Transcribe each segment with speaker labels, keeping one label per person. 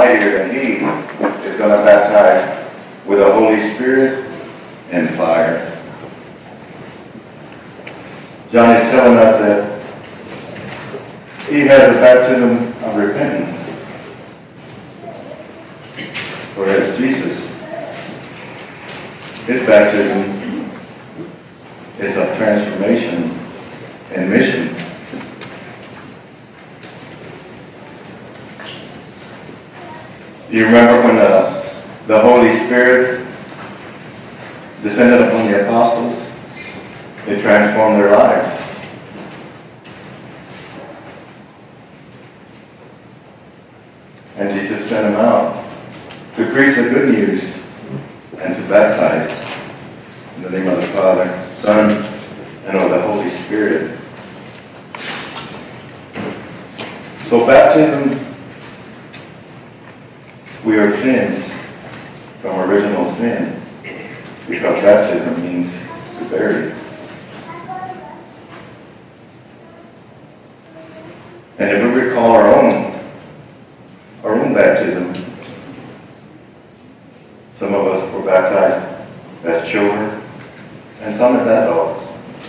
Speaker 1: mightier than he is going to baptize with the Holy Spirit and fire. John is telling us that he has a baptism of repentance, whereas Jesus, his baptism is of transformation and mission. Do you remember when the Holy Spirit descended upon the apostles? It transformed their lives. And Jesus sent them out to preach the good news and to baptize in the name of the Father, Son, and of the Holy Spirit. So baptism, we are cleansed from original sin, because baptism means to bury. And if we recall our own baptism, some of us were baptized as children, and some as adults.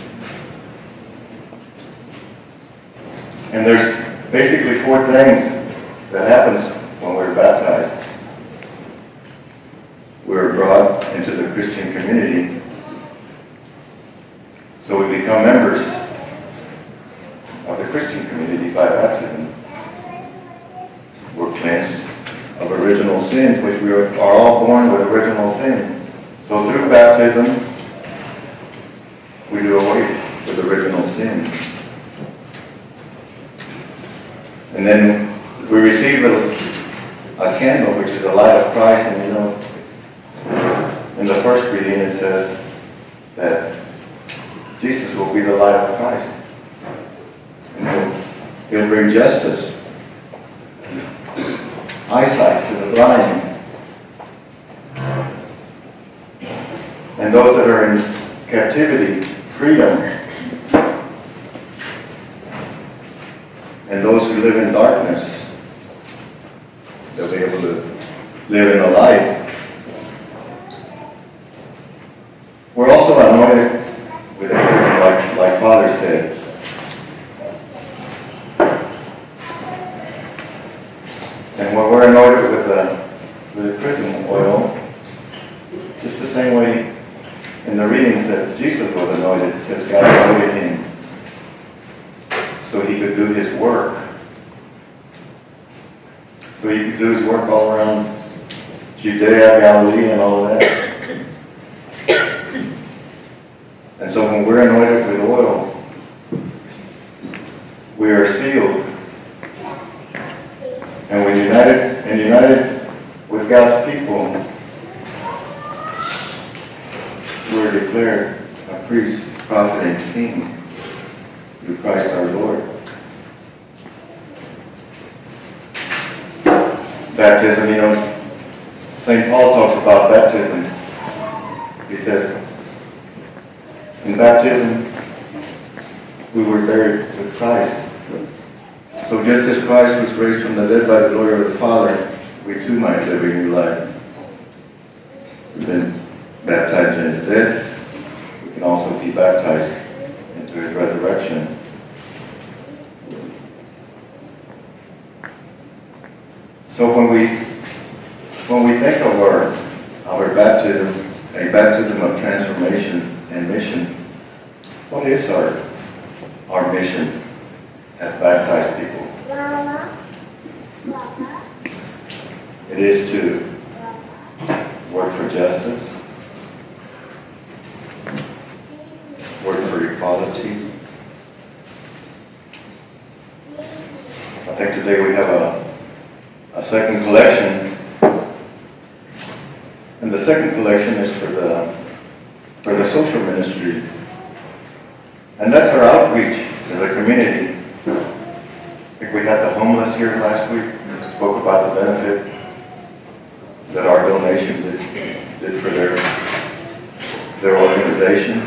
Speaker 1: And there's basically 4 things that happens when we're baptized. We're brought into the Christian community, so we become members of the Christian community by baptism. We're cleansed of original sin, which we are all born with original sin. So through baptism, we do away with original sin. And then we receive a candle, which is the light of Christ. And you know, in the first reading it says that Jesus will be the light of Christ. And he'll bring justice, eyesight to the blind, and those that are in captivity, freedom, and those who live in darkness, they'll be able to live in the light. We're also anointed with everything like Father said. And when we're anointed with the chrism oil, just the same way in the readings that Jesus was anointed, it says God anointed him so he could do his work. So he could do his work all around Judea, Galilee, and all that. And so when we're anointed with oil, we are sealed. And we're united with God's people. We're declared a priest, prophet, and king through Christ our Lord. Baptism, you know, St. Paul talks about baptism. He says, in baptism, we were buried with Christ. So just as Christ was raised from the dead by the glory of the Father, we too might live a new life. We've been baptized in his death. We can also be baptized into his resurrection. So when we think of our baptism, a baptism of transformation and mission, what is our mission as baptized people? It is to work for justice, work for equality. I think today we have a second collection, and the second collection is for the social ministry, and that's our outreach as a community. I think we had the homeless here last week. We spoke about the benefit that our donation did for their organization.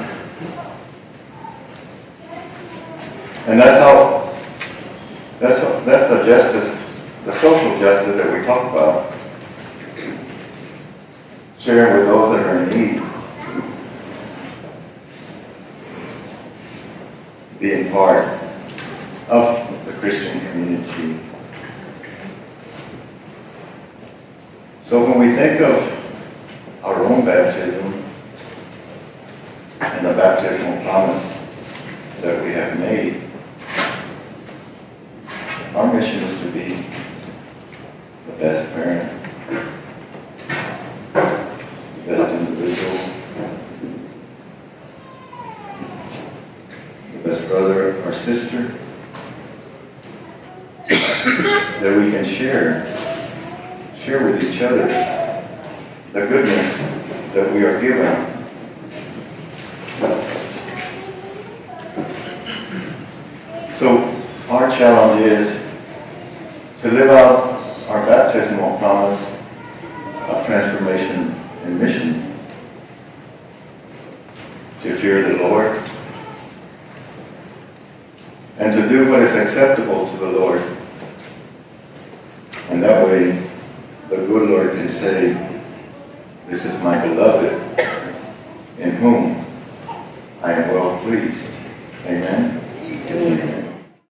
Speaker 1: And that's the justice the social justice that we talk about, sharing with those that are in need, being part of the Christian community. So when we think of our own baptism and the baptismal promise that we have made, our mission is to be the best parent, the best individual, the best brother or sister, that we can share with each other the goodness that we are given. So our challenge is to live out our baptismal promise of transformation and mission, to fear the Lord, and to do what is acceptable to the Lord. And that way, the good Lord can say, "This is my beloved, in whom I am well pleased."